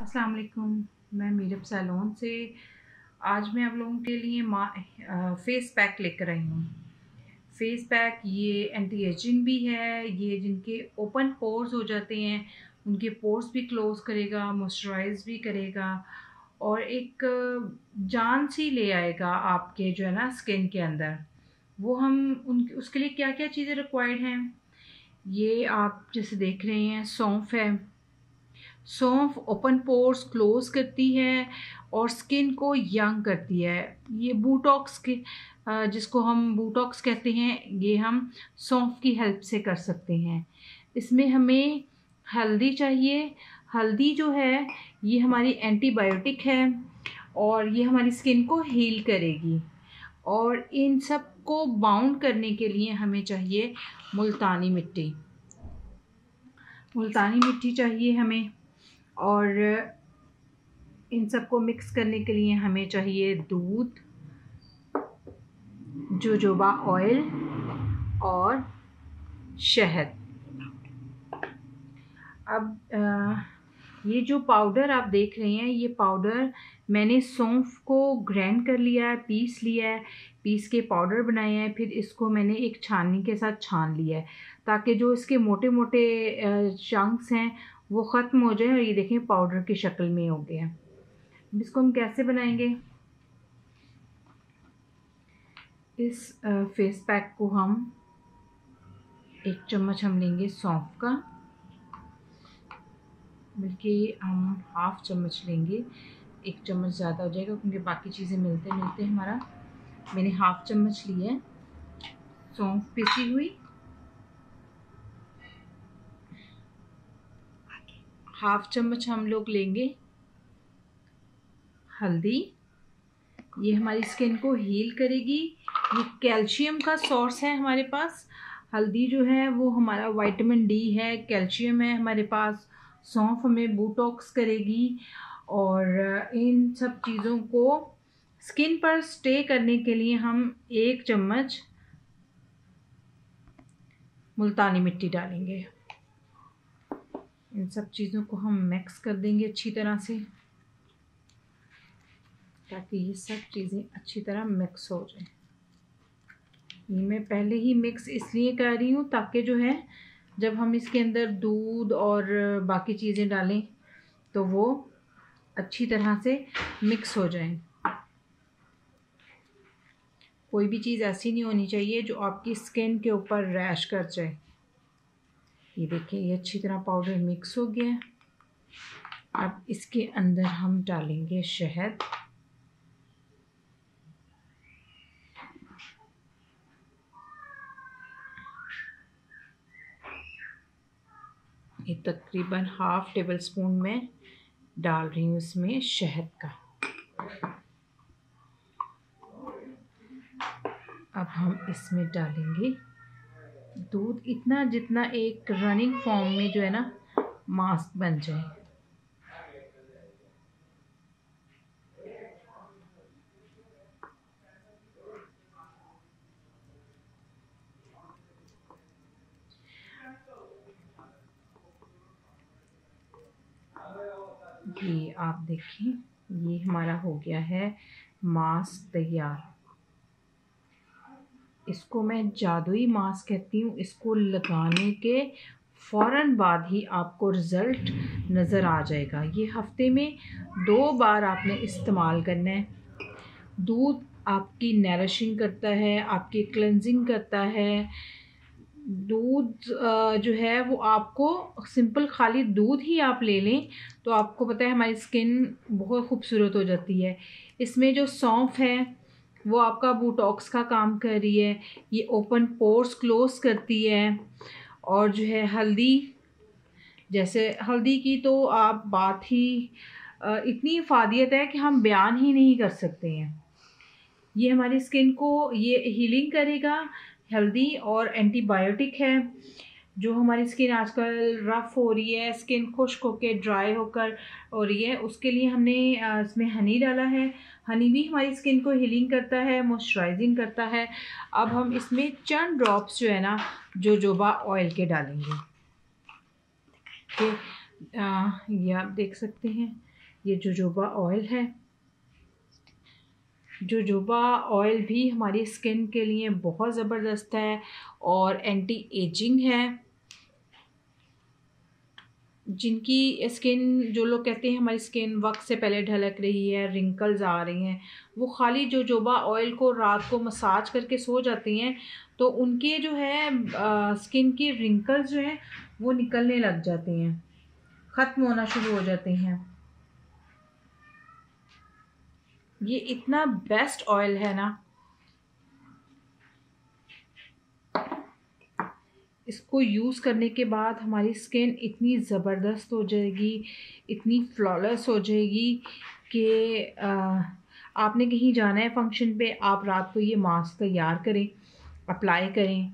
अस्सलाम वालेकुम। मैं मीरब सैलून से आज मैं आप लोगों के लिए फेस पैक लेकर आई हूँ। फेस पैक ये एंटी एजिंग भी है, ये जिनके ओपन पोर्स हो जाते हैं उनके पोर्स भी क्लोज करेगा, मॉइस्चराइज भी करेगा और एक जान सी ले आएगा आपके जो है ना स्किन के अंदर। वो हम उन उसके लिए क्या क्या चीज़ें रिक्वायर्ड हैं, ये आप जैसे देख रहे हैं। सौंफ है, सौंफ ओपन पोर्स क्लोज करती है और स्किन को यंग करती है। ये बूटॉक्स के जिसको हम बूटॉक्स कहते हैं, ये हम सौंफ की हेल्प से कर सकते हैं। इसमें हमें हल्दी चाहिए। हल्दी जो है ये हमारी एंटीबायोटिक है और ये हमारी स्किन को हील करेगी। और इन सब को बाउंड करने के लिए हमें चाहिए मुल्तानी मिट्टी। मुल्तानी मिट्टी चाहिए हमें। और इन सबको मिक्स करने के लिए हमें चाहिए दूध, जोजोबा ऑयल और शहद। अब ये जो पाउडर आप देख रहे हैं, ये पाउडर मैंने सौंफ को ग्राइंड कर लिया है, पीस लिया है, पीस के पाउडर बनाया है। फिर इसको मैंने एक छाननी के साथ छान लिया है ताकि जो इसके मोटे मोटे चंक्स हैं वो ख़त्म हो जाए। और ये देखें पाउडर की शक्ल में हो गया। इसको हम कैसे बनाएंगे, इस फेस पैक को हम एक चम्मच हम लेंगे सौंफ का, बल्कि हम हाफ चम्मच लेंगे। एक चम्मच ज़्यादा हो जाएगा क्योंकि बाकी चीज़ें मिलते मिलते हमारा। मैंने हाफ चम्मच लिया है सौंफ पिसी हुई। हाफ चम्मच हम लोग लेंगे हल्दी, ये हमारी स्किन को हील करेगी। ये कैल्शियम का सोर्स है हमारे पास। हल्दी जो है वो हमारा विटामिन डी है, कैल्शियम है हमारे पास। सौंफ हमें बूटॉक्स करेगी। और इन सब चीज़ों को स्किन पर स्टे करने के लिए हम एक चम्मच मुल्तानी मिट्टी डालेंगे। इन सब चीज़ों को हम मिक्स कर देंगे अच्छी तरह से ताकि ये सब चीज़ें अच्छी तरह मिक्स हो जाए। ये मैं पहले ही मिक्स इसलिए कर रही हूँ ताकि जो है जब हम इसके अंदर दूध और बाकी चीज़ें डालें तो वो अच्छी तरह से मिक्स हो जाए। कोई भी चीज़ ऐसी नहीं होनी चाहिए जो आपकी स्किन के ऊपर रैश कर जाए। ये देखिए ये अच्छी तरह पाउडर मिक्स हो गया है। अब इसके अंदर हम डालेंगे शहद। ये तकरीबन हाफ टेबल स्पून में डाल रही हूँ इसमें शहद का। अब हम इसमें डालेंगे दूध, इतना जितना एक रनिंग फॉर्म में जो है ना मास्क बन जाए। ये आप देखिए ये हमारा हो गया है मास्क तैयार। इसको मैं जादुई मास्क कहती हूँ। इसको लगाने के फ़ौरन बाद ही आपको रिज़ल्ट नज़र आ जाएगा। ये हफ्ते में 2 बार आपने इस्तेमाल करना है। दूध आपकी नरिशिंग करता है, आपकी क्लेंजिंग करता है। दूध जो है वो आपको सिंपल खाली दूध ही आप ले लें तो आपको पता है हमारी स्किन बहुत खूबसूरत हो जाती है। इसमें जो सौंफ है वो आपका बूटॉक्स का काम कर रही है, ये ओपन पोर्स क्लोज करती है। और जो है हल्दी, जैसे हल्दी की तो आप बात ही इतनी इफादियत है कि हम बयान ही नहीं कर सकते हैं। ये हमारी स्किन को ये हीलिंग करेगा। हेल्दी और एंटीबायोटिक है। जो हमारी स्किन आजकल रफ़ हो रही है, स्किन खुश्क होकर ड्राई होकर हो रही है, उसके लिए हमने इसमें हनी डाला है। हनी भी हमारी स्किन को हीलिंग करता है, मॉइस्चराइजिंग करता है। अब हम इसमें चंद ड्रॉप्स जो है ना जोजोबा ऑयल के डालेंगे। ये आप देख सकते हैं ये जोजोबा ऑयल है। जोजोबा ऑयल भी हमारी स्किन के लिए बहुत ज़बरदस्त है और एंटी एजिंग है। जिनकी स्किन, जो लोग कहते हैं हमारी स्किन वक्त से पहले ढलक रही है, रिंकल्स आ रही हैं, वो खाली जोजोबा ऑयल को रात को मसाज करके सो जाती हैं तो उनके जो है स्किन की रिंकल्स जो हैं वो निकलने लग जाती हैं, ख़त्म होना शुरू हो जाते हैं। ये इतना बेस्ट ऑयल है ना, इसको यूज़ करने के बाद हमारी स्किन इतनी ज़बरदस्त हो जाएगी, इतनी फ्लॉलेस हो जाएगी कि आपने कहीं जाना है फंक्शन पे, आप रात को ये मास्क तैयार करें, अप्लाई करें,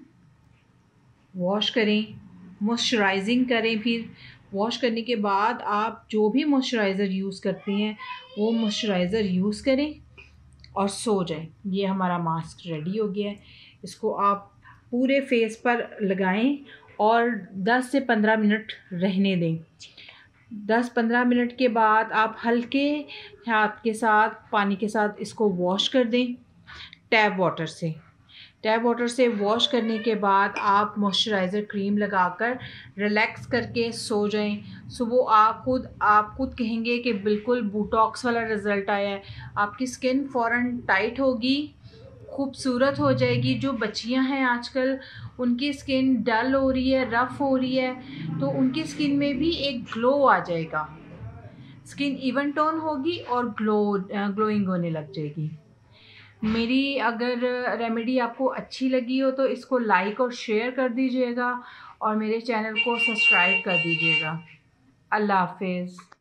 वॉश करें, मॉइस्चराइजिंग करें, फिर वॉश करने के बाद आप जो भी मॉइस्चराइज़र यूज़ करते हैं वो मॉइस्चराइज़र यूज़ करें और सो जाएं। ये हमारा मास्क रेडी हो गया है। इसको आप पूरे फेस पर लगाएं और 10 से 15 मिनट रहने दें। 10-15 मिनट के बाद आप हल्के हाथ के साथ, पानी के साथ इसको वॉश कर दें टैप वाटर से। टैप वाटर से वॉश करने के बाद आप मॉइस्चराइज़र क्रीम लगाकर रिलैक्स करके सो जाएं। सुबह आप खुद कहेंगे कि बिल्कुल बोटॉक्स वाला रिज़ल्ट आया है। आपकी स्किन फ़ौरन टाइट होगी, खूबसूरत हो जाएगी। जो बच्चियां हैं आजकल, उनकी स्किन डल हो रही है, रफ़ हो रही है, तो उनकी स्किन में भी एक ग्लो आ जाएगा। स्किन इवन टोन होगी और ग्लोइंग होने लग जाएगी। मेरी अगर रेमेडी आपको अच्छी लगी हो तो इसको लाइक और शेयर कर दीजिएगा और मेरे चैनल को सब्सक्राइब कर दीजिएगा। अल्लाह हाफिज़।